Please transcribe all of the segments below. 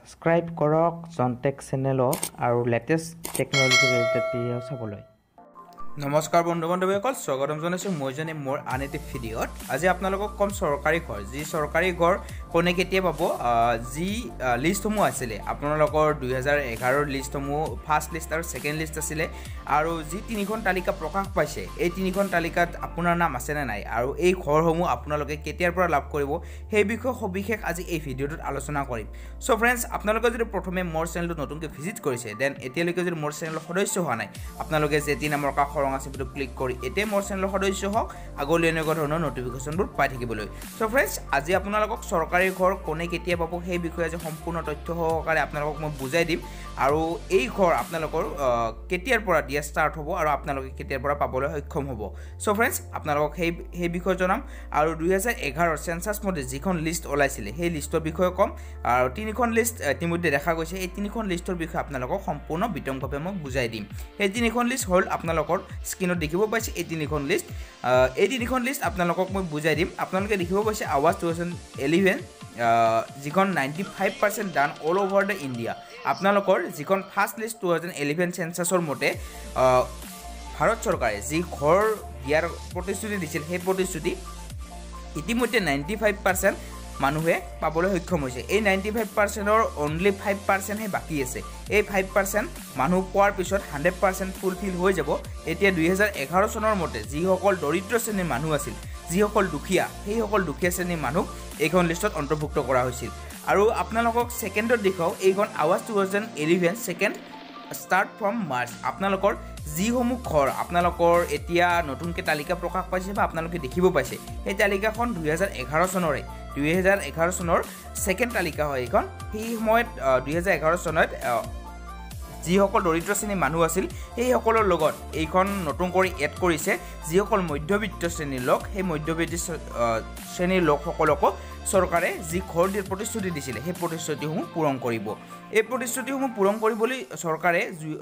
Subscribe কৰক জনটেক চেনেলক আৰু latest technology related video চাবলৈ। নমস্কাৰ বন্ধু বান্ধৱীসকল, স্বাগতম জনাইছোঁ মই জানি মোৰ আন এটি ভিডিঅ'ত। আজি আপোনালোকক কম চৰকাৰী ঘৰ, যি চৰকাৰী ঘৰ কোনে কেতিয়া পাব, যি লিষ্টসমূহ আছিলে আপোনালোকৰ 2011ৰ লিষ্টসমূহ ফাৰ্ষ্ট লিষ্ট আৰু ছেকেণ্ড লিষ্ট আছিলে, আৰু যি তিনিখন তালিকা প্ৰকাশ পাইছে এই তিনিখন তালিকাত আপোনাৰ নাম আছেনে নাই আৰু এই ঘৰসমূহ আপোনালোকে কেতিয়াৰ পৰা লাভ কৰিব সেই বিষয়ে সবিশেষ আজি এই ভিডিঅ'টোত আলোচনা কৰিম। চ' ফ্ৰেণ্ডছ, আপোনালোকে যদি প্ৰথমে মোৰ চেনেলটো নতুনকৈ ভিজিট কৰিছে দেন এতিয়ালৈকে যদি মোৰ চেনেলৰ সদস্য হোৱা নাই, আপোনালোকে যেতি নামৰ কাষৰ ৰঙা চিনটো ক্লিক কৰি এতিয়া মোৰ চেনেলৰ সদস্য হওক আগলৈ এনেকুৱা ধৰণৰ নটিফিকেশ্যনবোৰ পাই থাকিবলৈ। চ' ফ্ৰেণ্ডছ, আজি আপোনালোকক চৰকাৰী ঘৰ কোনে কেতিয়া পাব সেই বিষয়ে আজি সম্পূৰ্ণ তথ্য সহকাৰে আপোনালোকক মই বুজাই দিম, আৰু এই ঘৰ আপোনালোকৰ কেতিয়াৰ পৰা দিয়া ষ্টাৰ্ট হ'ব আৰু আপোনালোকে কেতিয়াৰ পৰা পাবলৈ সক্ষম হ'ব। চ' ফ্ৰেণ্ডছ, আপোনালোকক সেই বিষয়ে জনাম, আৰু 2011ৰ চেঞ্চাছ মতে যিখন লিষ্ট ওলাইছিলে সেই লিষ্টৰ বিষয়ে ক'ম, আৰু তিনিখন লিষ্ট ইতিমধ্যে দেখা গৈছে। এই তিনিখন লিষ্টৰ বিষয়ে আপোনালোকক সম্পূৰ্ণ বিতংভাৱে মই বুজাই দিম। সেই তিনিখন লিষ্ট হ'ল আপোনালোকৰ স্ক্ৰীনত দেখিব পাইছে এই তিনিখন লিষ্ট আপোনালোকক মই বুজাই দিম। আপোনালোকে দেখিব পাইছে আৱাজ 2011, যিখন 95% done all over the India. আপোনালোকৰ যিখন ফাৰ্ষ্ট লিষ্ট 2011 চেঞ্চাছৰ মতে ভাৰত চৰকাৰে যি ঘৰ দিয়াৰ প্ৰতিশ্ৰুতি দিছিল সেই প্ৰতিশ্ৰুতি ইতিমধ্যে 95% মানুহে পাবলৈ সক্ষম হৈছে। এই 95%ৰ অনলি 5%হে বাকী আছে। এই 5% মানুহ পোৱাৰ পিছত 100% ফুলফিল হৈ যাব। এতিয়া 2011 চনৰ মতে যিসকল দৰিদ্ৰ শ্ৰেণীৰ মানুহ আছিল, যিসকল দুখীয়া, সেইসকল দুখীয়া শ্ৰেণীৰ মানুহ এইখন লিষ্টত অন্তৰ্ভুক্ত কৰা হৈছিল। আৰু আপোনালোকক ছেকেণ্ডত দেখুৱাওঁ, এইখন আৱাজ 2011 ছেকেণ্ড ষ্টাৰ্ট ফ্ৰম মাৰ্চ। আপোনালোকৰ যিসমূহ ঘৰ আপোনালোকৰ এতিয়া নতুনকৈ তালিকা প্ৰকাশ পাইছে বা আপোনালোকে দেখিব পাইছে, সেই তালিকাখন 2011 চনৰে 2011 চনৰ ছেকেণ্ড তালিকা হয় এইখন। সেই সময়ত 2011 চনত যিসকল দৰিদ্ৰ শ্ৰেণীৰ মানুহ আছিল সেইসকলৰ লগত এইখন নতুন কৰি এড কৰিছে যিসকল মধ্যবিত্ত শ্ৰেণীৰ লোক। সেই মধ্যবিত্ত শ্ৰেণীৰ লোকসকলকো চৰকাৰে যি ঘৰ দিয়াৰ প্ৰতিশ্ৰুতি দিছিলে সেই প্ৰতিশ্ৰুতিসমূহ পূৰণ কৰিব। এই প্ৰতিশ্ৰুতিসমূহ পূৰণ কৰিবলৈ চৰকাৰে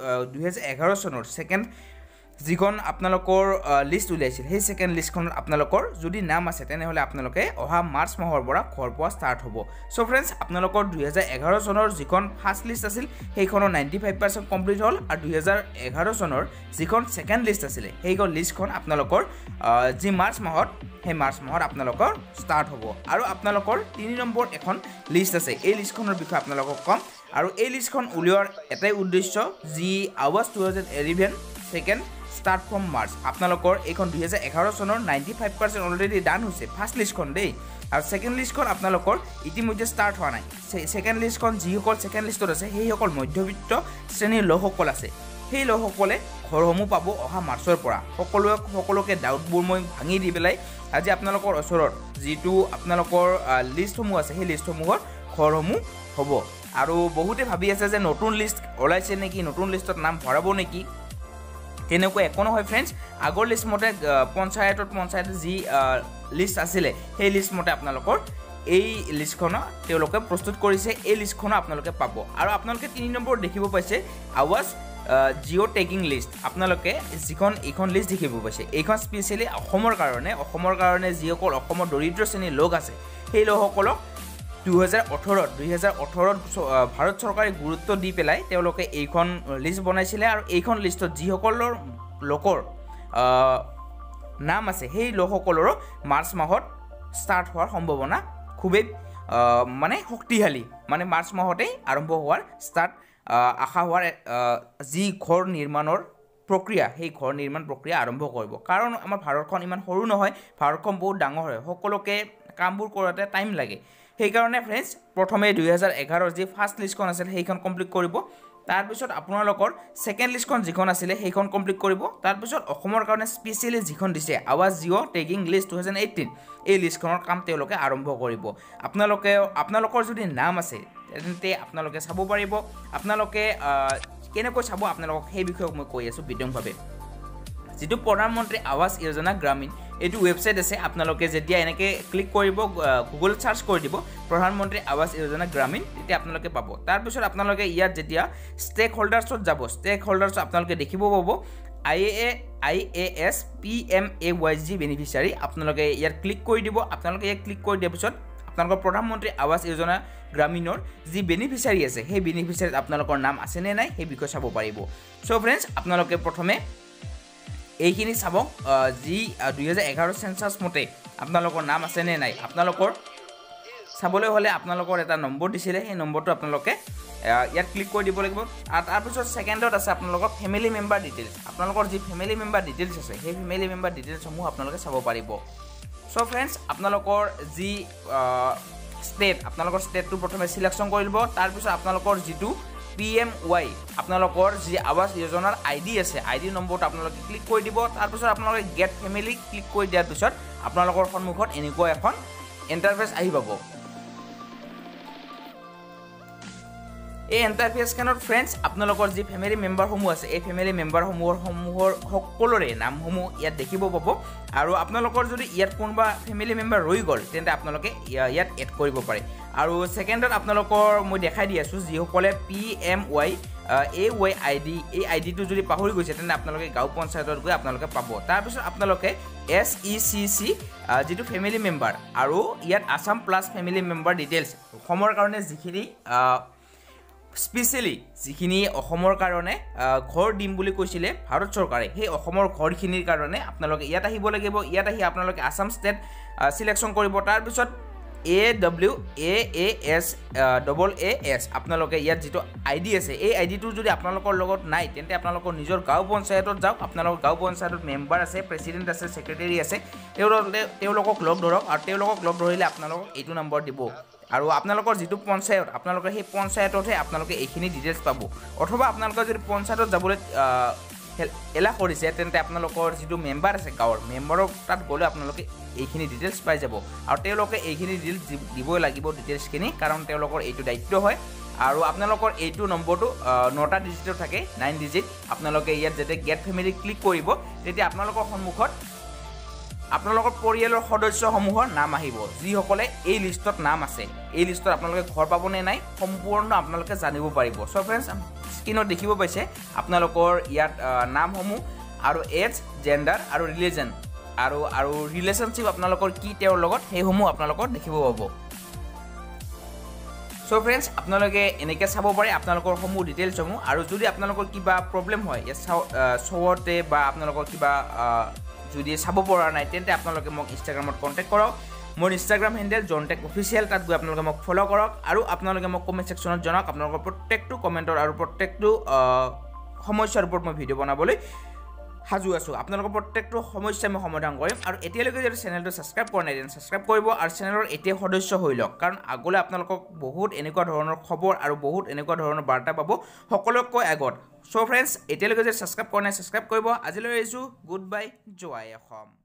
2011 চনৰ ছেকেণ্ড যিখন আপোনালোকৰ লিষ্ট উলিয়াইছিল সেই ছেকেণ্ড লিষ্টখনত আপোনালোকৰ যদি নাম আছে তেনেহ'লে আপোনালোকে অহা মাৰ্চ মাহৰ পৰা ঘৰ পোৱা ষ্টাৰ্ট হ'ব। চ' ফ্ৰেণ্ডছ, আপোনালোকৰ 2011 চনৰ যিখন ফাৰ্ষ্ট লিষ্ট আছিল সেইখনৰ 95% কমপ্লিট হ'ল, আৰু 2011 চনৰ যিখন ছেকেণ্ড লিষ্ট আছিলে সেইখন লিষ্টখন আপোনালোকৰ যি মাৰ্চ মাহত সেই মাৰ্চ মাহত আপোনালোকৰ ষ্টাৰ্ট হ'ব। আৰু আপোনালোকৰ 3 নম্বৰ এখন লিষ্ট আছে, এই লিষ্টখনৰ বিষয়ে আপোনালোকক ক'ম। আৰু এই লিষ্টখন উলিওৱাৰ এটাই উদ্দেশ্য, যি আৱাজ 2011 ছেকেণ্ড ষ্টাৰ্ট ফ্ৰম মাৰ্চ। আপোনালোকৰ এইখন 2011 চনৰ 95% অলৰেডি ডান হৈছে ফাৰ্ষ্ট লিষ্টখন দেই, আৰু ছেকেণ্ড লিষ্টখন আপোনালোকৰ ইতিমধ্যে ষ্টাৰ্ট হোৱা নাই। ছেকেণ্ড লিষ্টখন যিসকল ছেকেণ্ড লিষ্টত আছে সেইসকল মধ্যবিত্ত শ্ৰেণীৰ লোকসকল আছে, সেই লোকসকলে ঘৰসমূহ পাব অহা মাৰ্চৰ পৰা। সকলোকে ডাউটবোৰ মই ভাঙি দি পেলাই আজি আপোনালোকৰ ওচৰত যিটো আপোনালোকৰ লিষ্টসমূহ আছে সেই লিষ্টসমূহৰ ঘৰসমূহ হ'ব। আৰু বহুতে ভাবি আছে যে নতুন লিষ্ট ওলাইছে নেকি, নতুন লিষ্টত নাম ভৰাব নেকি, তেনেকুৱা একো নহয় ফ্ৰেণ্ডছ। আগৰ লিষ্ট মতে পঞ্চায়তত যি লিষ্ট আছিলে সেই লিষ্ট মতে আপোনালোকৰ এই লিষ্টখন তেওঁলোকে প্ৰস্তুত কৰিছে, এই লিষ্টখনো আপোনালোকে পাব। আৰু আপোনালোকে 3 নম্বৰ দেখিব পাইছে আৱাজ জিঅ' টেগিং লিষ্ট। আপোনালোকে এইখন লিষ্ট দেখিব পাইছে, এইখন স্পেচিয়েলি অসমৰ কাৰণে যিসকল অসমৰ দৰিদ্ৰ শ্ৰেণীৰ লোক আছে সেই লোকসকলক 2018ত ভাৰত চৰকাৰে গুৰুত্ব দি পেলাই তেওঁলোকে এইখন লিষ্ট বনাইছিলে, আৰু এইখন লিষ্টত যিসকলৰ লোকৰ নাম আছে সেই লোকসকলৰো মাৰ্চ মাহত ষ্টাৰ্ট হোৱাৰ সম্ভাৱনা খুবেই শক্তিশালী, মাৰ্চ মাহতেই আৰম্ভ হোৱাৰ আশা হোৱাৰ যি ঘৰ নিৰ্মাণৰ প্ৰক্ৰিয়া সেই ঘৰ নিৰ্মাণ প্ৰক্ৰিয়া আৰম্ভ কৰিব। কাৰণ আমাৰ ভাৰতখন ইমান সৰু নহয়, ভাৰতখন বহুত ডাঙৰ হয়, সকলোকে কামবোৰ কৰোঁতে টাইম লাগে। সেইকাৰণে ফ্ৰেণ্ডছ, প্ৰথমে 2011ৰ যি ফাৰ্ষ্ট লিষ্টখন আছিল সেইখন কমপ্লিট কৰিব, তাৰপিছত আপোনালোকৰ ছেকেণ্ড লিষ্টখন যিখন আছিলে সেইখন কমপ্লিট কৰিব, তাৰপিছত অসমৰ কাৰণে স্পেচিয়েলি যিখন দিছে আৱাজ জিঅ' টেগিং লিষ্ট 2018 এই লিষ্টখনৰ কাম তেওঁলোকে আৰম্ভ কৰিব। আপোনালোকৰ যদি নাম আছে তেন্তে আপোনালোকে চাব পাৰিব। আপোনালোকে কেনেকৈ চাব আপোনালোকক সেই বিষয়ে মই কৈ আছোঁ বিতংভাৱে। যিটো প্ৰধানমন্ত্ৰী আৱাস যোজনা গ্ৰামীণ এইটো ৱেবছাইট আছে, আপোনালোকে যেতিয়া এনেকৈ ক্লিক কৰিব, গুগলত চাৰ্চ কৰি দিব প্ৰধানমন্ত্ৰী আৱাস যোজনা গ্ৰামীণ, তেতিয়া আপোনালোকে পাব। তাৰপিছত আপোনালোকে ইয়াত যেতিয়া ষ্টেক হোল্ডাৰ্ছত যাব, ষ্টেক হোল্ডাৰ্ছ আপোনালোকে দেখিব পাব IAS PMAYG বেনিফিচিয়াৰী। আপোনালোকে ইয়াত ক্লিক কৰি দিব। আপোনালোকে ইয়াত ক্লিক কৰি দিয়াৰ পিছত আপোনালোকৰ প্ৰধানমন্ত্ৰী আৱাস যোজনা গ্ৰামীণৰ যি বেনিফিচিয়াৰী আছে সেই বেনিফিচিয়াৰীত আপোনালোকৰ নাম আছে নে নাই সেই বিষয়ে চাব পাৰিব সো ফ্ৰেন্ডছ আপোনালোকে প্ৰথমে এইখিনি চাব যি 2011 সেন্সাস মতে আপোনালোকৰ নাম আছে নে নাই আপোনালোকৰ চাবলৈ হলে আপোনালোকৰ এটা নম্বৰ দিছিলে সেই নম্বৰটো আপোনালোকে ইয়াত ক্লিক কৰি দিব লাগিব আৰু তাৰ পিছত সেকেন্ডত আছে আপোনালোকৰ ফ্যামিলি মেম্বাৰ ডিটেইলছ আপোনালোকৰ যি ফ্যামিলি মেম্বাৰ ডিটেইলছ আছে সেই ফ্যামিলি মেম্বাৰ ডিটেইলছ সমূহ আপোনালোকে চাব পাৰিব সো ফ্ৰেন্ডছ আপোনালোকৰ যি স্টেট আপোনালোকৰ স্টেটটো প্ৰথমে সিলেকশন কৰি লব তাৰ পিছত আপোনালোকৰ যিটো PMY আপোনালোকৰ যি আৱাস যোজনাৰ আইডি আছে আইডি নম্বৰটো আপোনালোকে ক্লিক কৰি দিব তাৰ পিছত আপোনালোকে গেট ফ্যামিলি ক্লিক কৰি দিয়াৰ পিছত আপোনালোকৰ সন্মুখত এনেকুৱা এখন ইন্টাৰফেস আহি পাব এই ইন্টাৰফেসখনত ফ্ৰেন্ডছ আপোনালোকৰ যি ফ্যামিলি মেম্বাৰ সমূহ আছে এই ফ্যামিলি মেম্বাৰ সমূহৰ সকলোৰে নামসমূহ ইয়াত দেখিব পাব আৰু আপোনালোকৰ যদি ইয়াত কোনবা ফ্যামিলি মেম্বাৰ ৰৈ গল তেন্তে আপোনালোকে ইয়াত এড কৰিব পাৰে আৰু সেকেন্ডত আপোনালোকৰ মই দেখাই দি আছো যি সকলে PMY AY ID এই আইডিটো যদি পাহৰি গৈছে তেন্তে আপোনালোকে গাঁও পঞ্চায়তত গৈ আপোনালোকে পাব তাৰ পিছত আপোনালোকে SECC যেটো ফ্যামিলি মেম্বাৰ আৰু ইয়াত Assam plus family member details অসমৰ কাৰণে যিখিনি স্পেশালি যিখিনি অসমৰ কাৰণে ঘৰ দিম বুলি কৈছিলে ভাৰত চৰকাৰে সেই অসমৰ ঘৰখিনিৰ কাৰণে আপোনালোকে ইয়াত আহিব লাগিব ইয়াত আহি আপোনালোকে আসাম ষ্টেট সিলেকশন কৰিব তাৰ পিছত AWAAS আপোনালোকে ইয়াত যেটো আইডি আছে এই আইডিটো যদি আপোনালোকৰ লগত নাই তেন্তে আপোনালোকৰ নিজৰ গাঁও পঞ্চায়তত যাওক আপোনালোকৰ গাঁও পঞ্চায়তত মেম্বাৰ আছে প্ৰেসিডেন্ট আছে সেক্ৰেটাৰি আছে তেওঁলোকক লগ ধৰক আৰু তেওঁলোকক লগ ধৰিলে আপোনালোকক এইটো নম্বৰ দিব আৰু আপোনালোকৰ যেটো পঞ্চায়ত আপোনালোকৰ সেই পঞ্চায়ততহে আপোনালোকে এইখিনি ডিটেইলছ পাব অথবা আপোনালোকৰ যদি পঞ্চায়তত যাবলৈ এলা কৰিছে তেন্তে আপোনালোকৰ যেটো মেম্বাৰ আছে গাঁৱৰ মেম্বাৰক তাত গলে আপোনালোকে এইখিনি ডিটেইলছ পাই যাব আৰু তেওঁলোকে এইখিনি ডিটেইলছ দিবই লাগিব ডিটেইলছখিনি কাৰণ তেওঁলোকৰ এইটো দায়িত্ব হয় আৰু আপোনালোকৰ এইটো নম্বৰটো 9টা ডিজিটৰ থাকে 9 ডিজিট আপোনালোকে ইয়াত যেতে গেট ফ্যামিলি ক্লিক কৰিব তেতিয়া আপোনালোকৰ সন্মুখত আপোনালোকৰ পৰিয়ালৰ সদস্যসমূহৰ নাম আহিব যি সকলে এই লিষ্টত নাম আছে এই লিষ্টত আপোনালোকে ঘৰ পাব নে নাই সম্পূৰ্ণ আপোনালোকে জানিব পাৰিব সো ফ্ৰেন্ডছ স্ক্ৰিনত দেখিব পাইছে আপোনালোকৰ ইয়াত নামসমূহ আৰু এজ জেন্ডাৰ আৰু ৰিলিজন আৰু ৰিলেশনশিপ আপোনালোকৰ কি তেওঁৰ লগত হেইসমূহ আপোনালোকৰ দেখিব পাব সো ফ্ৰেন্ডছ আপোনালোকে এনেকৈ চাব পাৰে আপোনালোকৰ সমূহ ডিটেইলছ সমূহ আৰু যদি আপোনালোকৰ কিবা প্ৰবলেম হয় সওতে বা আপোনালোকৰ কিবা যদি চাব পৰা নাই তেন্তে আপোনালোকে মোক ইনষ্টাগ্ৰামত কন্টাক্ট কৰক মোৰ ইনষ্টাগ্ৰাম হ্যান্ডেল জনটেক অফিচিয়েল তাত গৈ আপোনালোকে মোক ফলো কৰক আৰু আপোনালোকে মোক কমেন্ট সেকশনত জনাওক আপোনালোকৰ প্ৰত্যেকটো কমেন্টৰ আৰু প্ৰত্যেকটো সমস্যাৰ ওপৰত মই ভিডিও বনাবলৈ হাজু আছো আপোনালোকৰ প্ৰত্যেকটো সমস্যা মই সমাধান কৰিম আৰু এতিয়ালৈকে যদি চেনেলটো সাবস্ক্ৰাইব কৰা নাই তেন সাবস্ক্ৰাইব কৰিব আৰু চেনেলৰ এতিয়া সদস্য হৈ লওক কাৰণ আগলৈ আপোনালোকক বহুত এনেকুৱা ধৰণৰ খবৰ আৰু বহুত এনেকুৱা ধৰণৰ বাৰ্তা পাব সকলোকৈ আগত সো ফ্ৰেন্ডছ এতিয়ালৈকে যদি সাবস্ক্ৰাইব কৰা নাই সাবস্ক্ৰাইব কৰিব আজিলৈ আহিছো গুড বাই জয় অসম